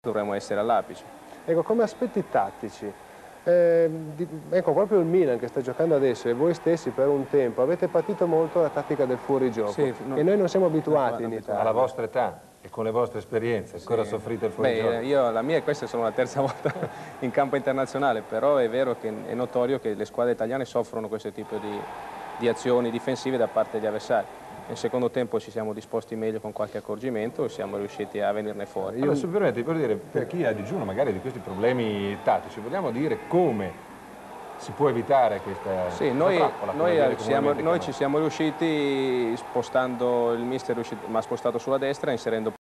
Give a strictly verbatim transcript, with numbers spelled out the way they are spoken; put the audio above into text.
dovremmo essere all'apice. Ecco, come aspetti tattici, eh, di, ecco, proprio il Milan che sta giocando adesso e voi stessi per un tempo avete patito molto la tattica del fuorigioco, sì, non, e noi non siamo abituati non, in Italia. Alla vostra età e con le vostre esperienze, ancora sì. soffrite il fuorigioco? Beh, io, la mia, questa è solo la terza volta in campo internazionale, però è vero che è notorio che le squadre italiane soffrono questo tipo di, di azioni difensive da parte degli avversari. Nel secondo tempo ci siamo disposti meglio con qualche accorgimento e siamo riusciti a venirne fuori. Allora, se mi permetti, per dire, per chi è a digiuno magari di questi problemi tattici, vogliamo dire come si può evitare questa Sì, noi, trappola, noi, viene siamo, comunemente noi ci chiamata? siamo riusciti spostando, il mister mi ha spostato sulla destra, inserendo